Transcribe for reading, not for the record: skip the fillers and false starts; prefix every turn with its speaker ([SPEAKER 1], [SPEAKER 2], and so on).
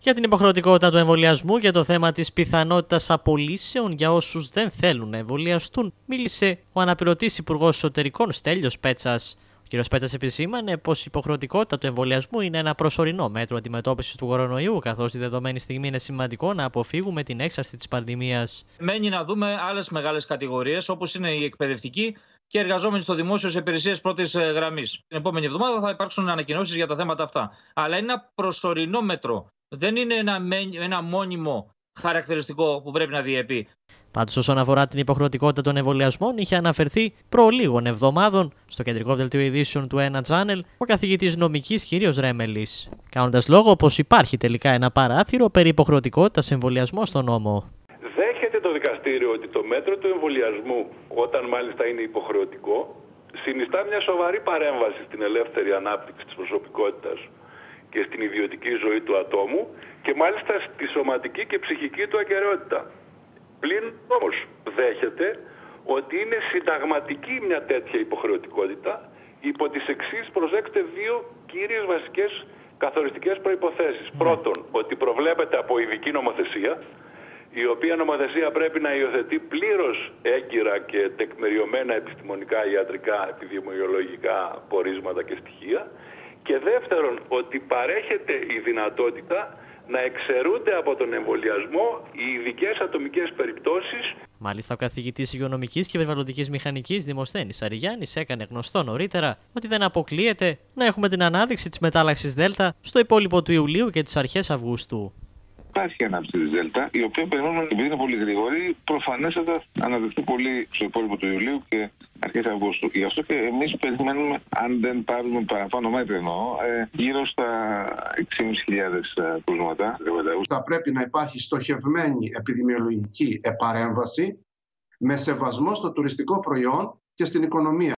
[SPEAKER 1] Για την υποχρεωτικότητα του εμβολιασμού και το θέμα της πιθανότητας απολύσεων για όσους δεν θέλουν να εμβολιαστούν, μίλησε ο αναπληρωτής Υπουργός Εσωτερικών Στέλιος Πέτσας. Ο κ. Πέτσας επισήμανε πως η υποχρεωτικότητα του εμβολιασμού είναι ένα προσωρινό μέτρο αντιμετώπισης του κορονοϊού, καθώς τη δεδομένη στιγμή είναι σημαντικό να αποφύγουμε την έξαρση της πανδημίας.
[SPEAKER 2] Μένει να δούμε άλλες μεγάλες κατηγορίες, όπως είναι οι εκπαιδευτικοί και εργαζόμενοι στο δημόσιο σε υπηρεσίες πρώτης γραμμής. Την επόμενη εβδομάδα θα υπάρξουν ανακοινώσεις για τα θέματα αυτά. Αλλά είναι ένα προσωρινό μέτρο. Δεν είναι ένα μόνιμο χαρακτηριστικό που πρέπει να διέπει.
[SPEAKER 1] Πάντως, όσον αφορά την υποχρεωτικότητα των εμβολιασμών, είχε αναφερθεί προ λίγων εβδομάδων στο κεντρικό δελτίο ειδήσεων του ένα Channel ο καθηγητής νομικής κ. Ρέμελης, κάνοντας λόγο πως υπάρχει τελικά ένα παράθυρο περί υποχρεωτικότητας εμβολιασμού στον νόμο.
[SPEAKER 3] Δέχεται το δικαστήριο ότι το μέτρο του εμβολιασμού, όταν μάλιστα είναι υποχρεωτικό, συνιστά μια σοβαρή παρέμβαση στην ελεύθερη ανάπτυξη της προσωπικότητας και στην ιδιωτική ζωή του ατόμου και μάλιστα στη σωματική και ψυχική του ακεραιότητα. Πλην όμως δέχεται ότι είναι συνταγματική μια τέτοια υποχρεωτικότητα υπό τις εξής, προσέξτε, δύο κύριες βασικές καθοριστικές προϋποθέσεις. Πρώτον, ότι προβλέπεται από ειδική νομοθεσία, η οποία νομοθεσία πρέπει να υιοθετεί πλήρως έγκυρα και τεκμηριωμένα επιστημονικά, ιατρικά, επιδημιολογικά πορίσματα και στοιχεία. Και δεύτερον, ότι παρέχεται η δυνατότητα να εξαιρούνται από τον εμβολιασμό οι ειδικές ατομικές περιπτώσεις.
[SPEAKER 1] Μάλιστα, ο καθηγητής υγειονομικής και περιβαλλοντικής μηχανικής Δημοσθένης Αριγιάννης έκανε γνωστό νωρίτερα ότι δεν αποκλείεται να έχουμε την ανάδειξη της μετάλλαξης Δέλτα στο υπόλοιπο του Ιουλίου και τις αρχές Αυγούστου.
[SPEAKER 4] Υπάρχει ανάπτυξη της Δέλτα, η οποία περιμένουμε, επειδή είναι πολύ γρήγορη, προφανέστατα αναδειχθεί πολύ στο υπόλοιπο του Ιουλίου και αρχές Αυγούστου. Γι' αυτό και εμείς περιμένουμε, αν δεν πάρουμε παραπάνω μέτρα, γύρω στα 6.500 κρούσματα.
[SPEAKER 5] Θα πρέπει να υπάρχει στοχευμένη επιδημιολογική επαρέμβαση με σεβασμό στο τουριστικό προϊόν και στην οικονομία.